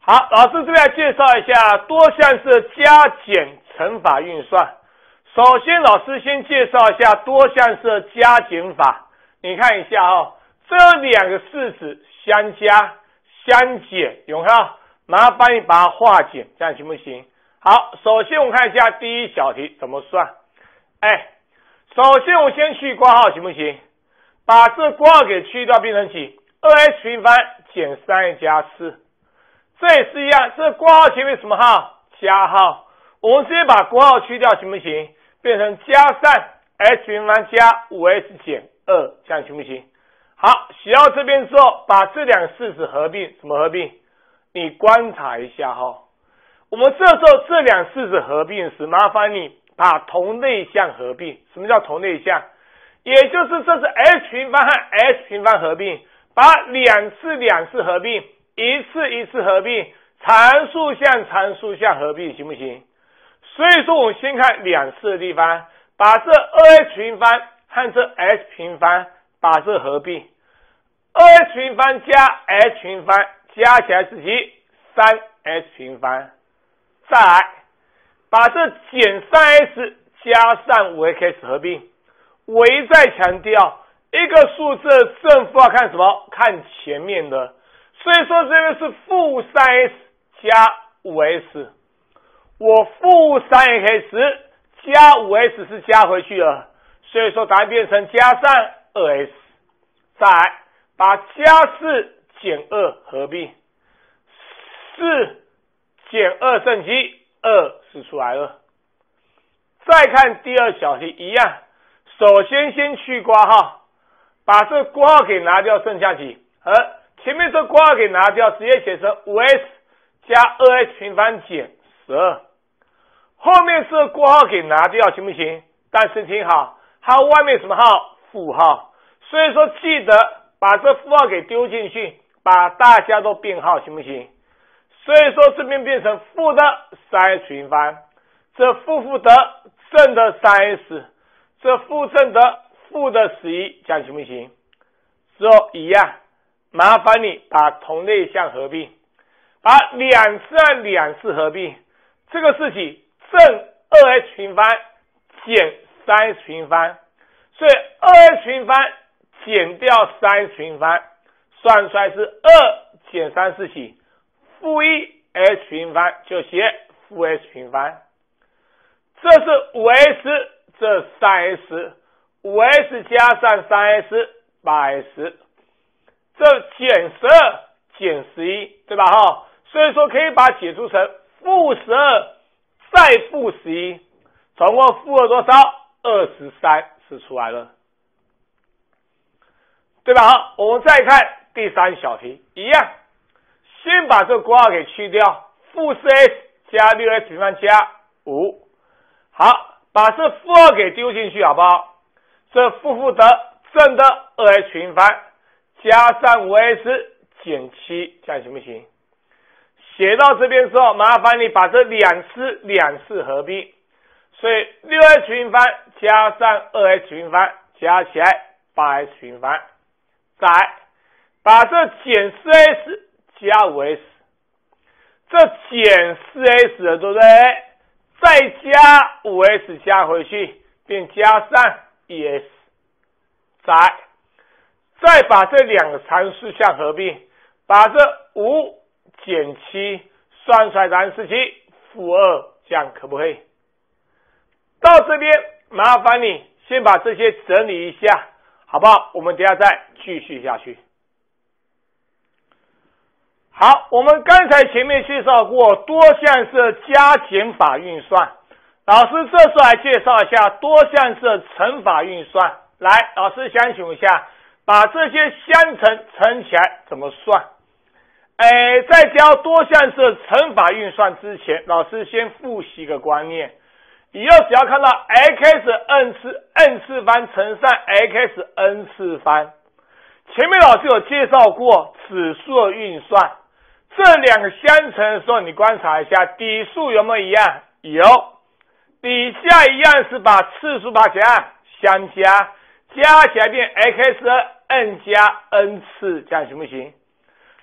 好，老师这边来介绍一下多项式的加减乘法运算。首先，老师先介绍一下多项式的加减法。你看一下哦，这两个式子相加、相减，有没有？麻烦你把它化简，这样行不行？好，首先我们看一下第一小题怎么算。首先我先去括号，行不行？把这括号给去掉，变成几 ？2x 平方减 3a 加4。这也是一样，这括号前面什么号？加号。我们直接把括号去掉，行不行？变成加上 x 平方加 5x 减2，这样行不行？好，写到这边之后，把这两个式子合并，怎么合并？你观察一下哈。我们这时候这两式子合并时，麻烦你把同类项合并。什么叫同类项？也就是这是 x 平方和 x 平方合并，把两次合并，一次合并，参数项合并，行不行？所以说我们先看两次的地方，把这 2x 平方和这 x 平方把这合并， 2x 平方加 x 平方加起来是几 3x 平方。再来把这减 3x 加上 5x 合并，我一再强调一个数字的正负要看什么？看前面的，所以说这个是负 3x 加 5x， 我负 3x 加 5x 是加回去了，所以说答案变成加上 2x。 再来把加4减2合并，4减2剩几？2是出来了。再看第二小题一样，首先去括号，把这括号给拿掉，剩下几？前面这括号给拿掉，直接写成 5x 加 2x 平方减12。后面这括号给拿掉，行不行？但是听好，它外面什么号？负号。所以说记得把这负号给丢进去，把大家都变号，行不行？所以说这边变成负的 3x 平方，这负的正的 3x， 这负正的负的11，这样行不行？之后一样，麻烦你把同类项合并，把两次和两次合并，这个是几？正 2x 平方减 3x 平方，所以 2x 平方减掉 3x 平方，算出来是2减3是几？负1x 平方，就写负 x 平方。这是 5x， 这 3x， 5x 加上 3x 8x， 这减12减11，对吧哈？所以说可以把它解出成负12再负11，总共负了多少？23是出来了，对吧？好，我们再看第三小题一样，先把这个括号给去掉，负 4x 加 6x 平方加5。好，把这负号给丢进去，好不好？这负的正的 2x 平方加上 5x 减7，这样行不行？写到这边之后，麻烦你把这两次合并，所以 6x 平方加上 2x 平方加起来 8x 平方。再来把这减 4x 加 5x， 这减 4x 了，对不对？再加 5x 加回去，便加上 1x。 再把这两个参数项合并，把这5减7算出来答案是几？负2，这样可不可以？到这边麻烦你先把这些整理一下，好不好？我们等一下再继续下去。好，我们刚才前面介绍过多项式加减法运算，老师这时候来介绍一下多项式乘法运算。来，老师想请问一下，把这些相乘起来怎么算？在教多项式乘法运算之前，老师先复习一个观念。以后只要看到 xn 次方乘上 xn 次方，前面老师有介绍过指数的运算，这两个相乘的时候，你观察一下底数有没有一样？有，底下一样是把次数把怎样相加起来变 xn 加 n 次，这样行不行？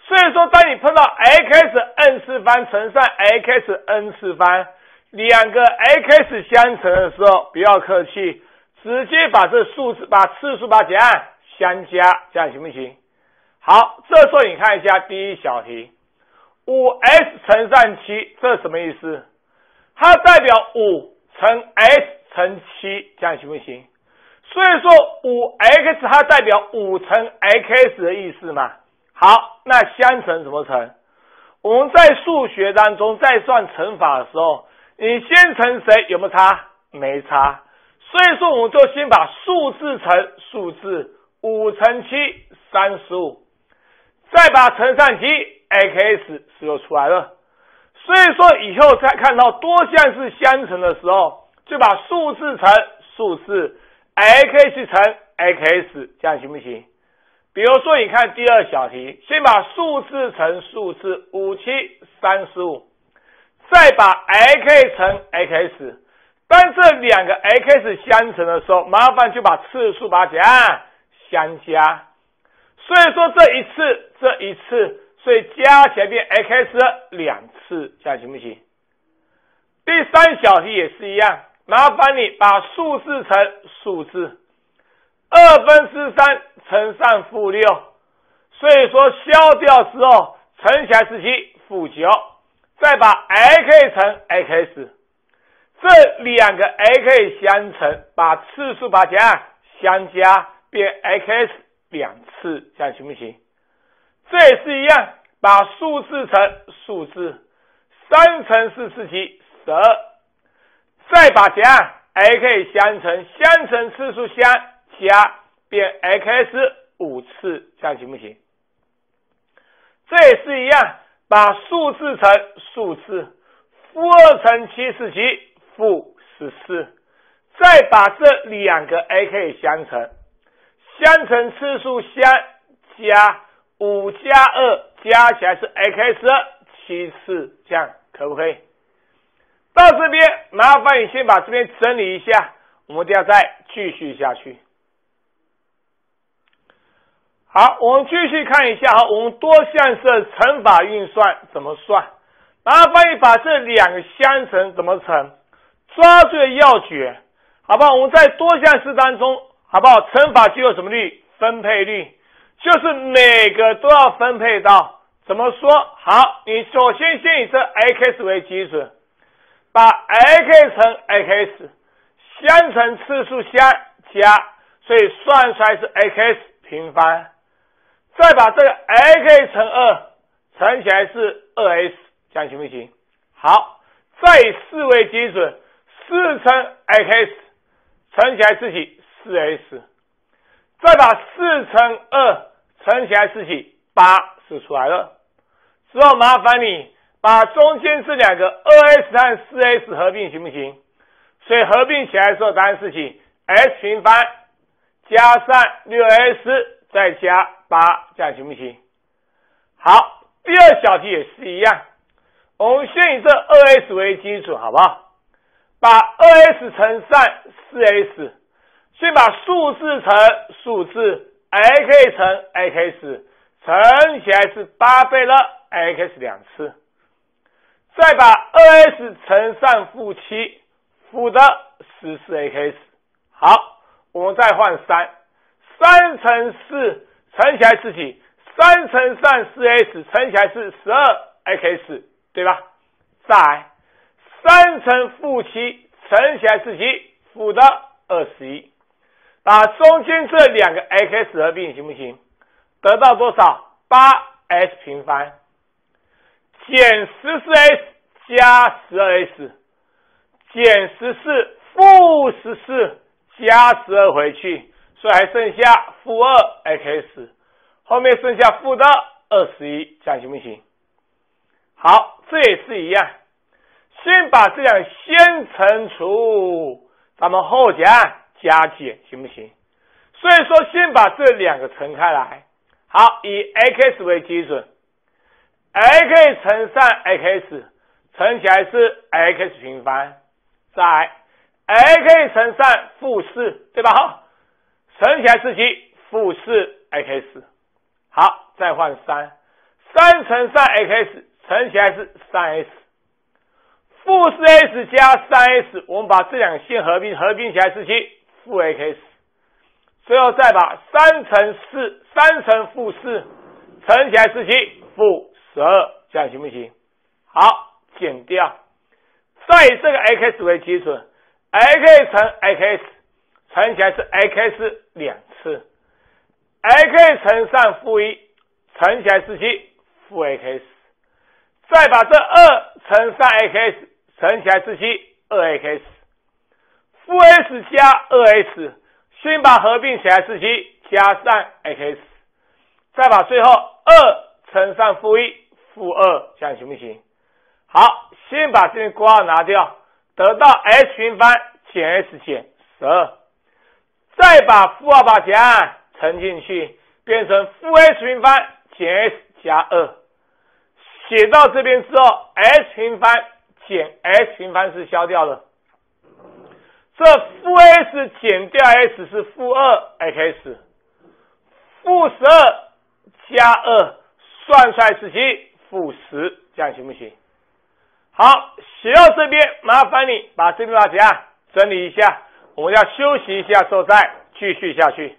所以说，当你碰到 x n 次方乘上 x n 次方，两个 x 相乘的时候，不要客气，直接把这数字、把次数把它怎样相加，这样行不行？好，这时候你看一下第一小题，5s 乘上7，这是什么意思？它代表5乘 s 乘7，这样行不行？所以说 5x 它代表5乘 x 的意思嘛。好，那相乘怎么乘？我们在数学当中在算乘法的时候，你先乘谁有没有差？没差。所以说我们就先把数字乘数字，5乘7 35，再把乘上积 x 是就出来了。所以说以后再看到多项式相乘的时候，就把数字乘数字 x 乘 x， 这样行不行？比如说你看第二小题，先把数字乘数字5、7、35，再把 x 乘 x， 当这两个 x 相乘的时候，麻烦就把次数把它怎样相加。所以说这一次，所以加起来变 x 2次，这样行不行？第三小题也是一样，麻烦你把数字乘数字3/2乘上-6，所以说消掉之后乘起来是7-9，再把 x 乘 x， 这两个 x 相乘，把次数把它怎样相加，变 x 2次，这样行不行？这也是一样，把数字乘数字3乘4是12，再把怎样 x 相乘，相乘次数相加，变 x 5次，这样行不行？这也是一样，把数字乘数字-2乘7是-14，再把这两个 x 相乘，相乘次数相加，5加2加起来是 x 7次，这样可不可以？到这边麻烦你先把这边整理一下，我们等下再继续下去。好，我们继续看一下，我们多项式的乘法运算怎么算？麻烦你把这两个相乘怎么乘，抓住要诀，好不好？我们在多项式当中，好不好？乘法具有什么律？分配律，就是每个都要分配到。怎么说？好，你首先以这 x 为基准，把 x 乘 x 相乘次数相加，所以算出来是 x 平方。再把这个 x 乘2乘起来是 2s， 这样行不行？好，再以4为基准，4乘 x 乘起来是4s， 再把4乘2乘起来是8，是出来了。之后麻烦你把中间这两个 2s 和 4s 合并，行不行？所以合并起来的时候，答案是s 平方加上 6s 再加8，这样行不行？好，第二小题也是一样，我们先以这 2s 为基础，好不好？把 2s 乘上 4s， 先把数字乘数字 x 乘 x 乘起来是8倍了 x 2次，再把 2s 乘上-7，负的14x。好，我们再换3乘4乘起来是3乘上 4s 乘起来是 12x， 对吧？再来3乘-7乘起来是负的21，把中间这两个 x 合并，行不行？得到多少？ 8s 平方减 14s 加 12s 减14负14加12回去，所以还剩下-2x， 后面剩下负的21，这样行不行？好，这也是一样，先把这样先乘除，咱们后加减，行不行？所以说先把这两个乘开来。好，以 x 为基准， x 乘上 x 乘起来是 x 平方，再来 x 乘上-4，对吧？乘起来是-4x。好，再换3 3乘 3x 乘起来是 3s， 负 4s 加 3s， 我们把这两个线合并起来是7，负 x， 最后再把3乘负4乘起来是7，负12，这样行不行？好，减掉，再以这个 x 为基准 ，x 乘 x 乘起来是 x 2次 ，x 乘上负1乘起来是7，负 x， 再把这2乘上 x 乘起来是7， 2x， 负 s 加 2s， 先把合并起来是7，加上 x， 再把最后2乘上负1，负2，这样行不行？好，先把这边括号拿掉，得到 s 平方减 s 减12，再把负2把答案乘进去，变成负 s 平方减 s 加2，写到这边之后 ，s 平方减 s 平方是消掉了，这负 s 减掉 s 是负 2x， 负12加2算出来是7，负10，这样行不行？好，写到这边，麻烦你把这边把答案整理一下，我们要休息一下之后再继续下去。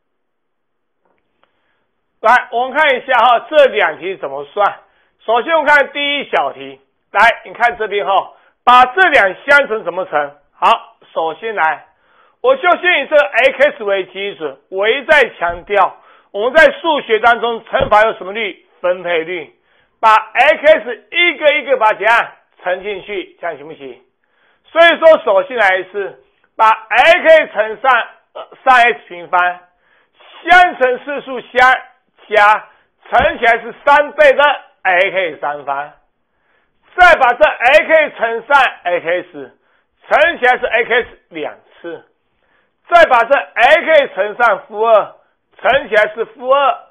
来，我们看一下哈，这两题怎么算？首先我们看第一小题，来，你看这边哈，把这两相乘怎么乘？好，首先来，我就先以这个 x 为基准，我一再强调，我们在数学当中乘法有什么律？分配律，把 x 一个一个把答案乘进去，这样行不行？所以说，首先来是把 x 乘上 3s 平方，相乘次数相加，乘起来是3倍的 x 三方，再把这 x 乘上 x， 乘起来是 x 2次，再把这 x 乘上负2，乘起来是负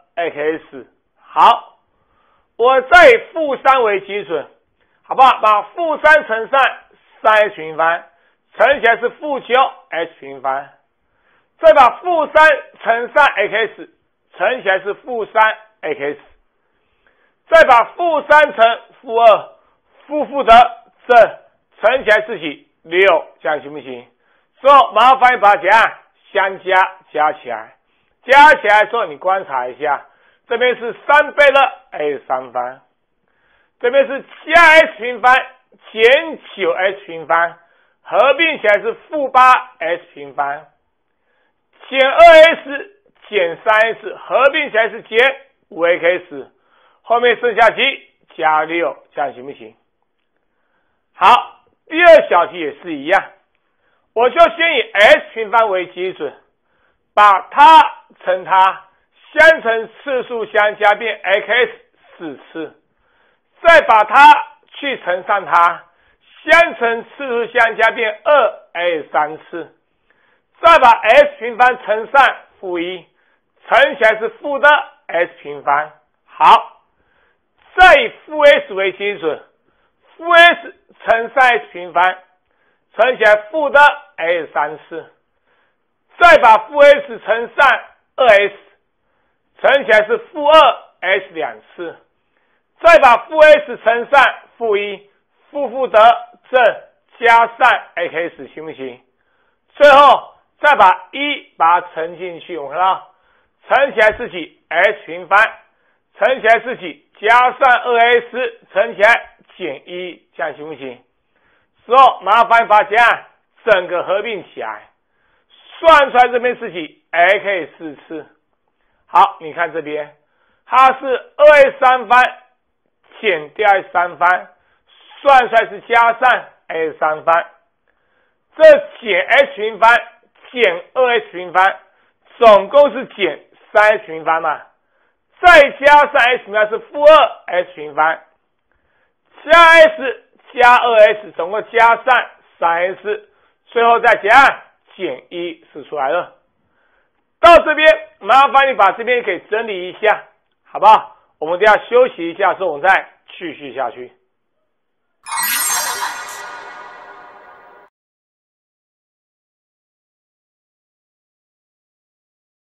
2x。好，我再以负3为基准，好不好？把负3乘上 3s 平方，乘起来是负9s 平方，再把负3乘上 x， 乘起来是负3x， 再把负3乘负2，负的正，乘起来是几？6，这样行不行？之后麻烦你把答案相加起来，加起来之后你观察一下，这边是3倍的 x 三方，这边是加 s 平方减 9s 平方，合并起来是负8s 平方，减 2s 减 3s， 合并起来是减 5x， 后面剩下几？加6，这样行不行？好，第二小题也是一样，我就先以 s 平方为基准，把它乘它，相乘次数相加变 x 4次，再把它去乘上它，相乘次数相加变 2s 3次，再把 s 平方乘上负1，乘起来是负的 s 平方。好，再以负 s 为基准，负 s 乘 3s 平方，乘起来负的 s 3次，再把负 s 乘上 2s， 乘起来是负2s 2次，再把负 s 乘上负1，负的正，加上 x， 行不行？最后再把1把它乘进去，我看到乘起来是几 s 平方，乘起来是几加上 2s， 乘起来减1，这样行不行？之后麻烦把答案整个合并起来，算出来这边是几 x 4次。好，你看这边，它是 2s 三方减掉 s 三方，算出来是加上 s 三方，这减 s 平方减 2s 平方，总共是减 3s 平方嘛，再加上 s 平方是负2s 平方，加 s 加 2s， 总共加上 3s， 最后再加减1是出来了。到这边麻烦你把这边给整理一下，好不好？我们等一下休息一下之后我们再继续下去。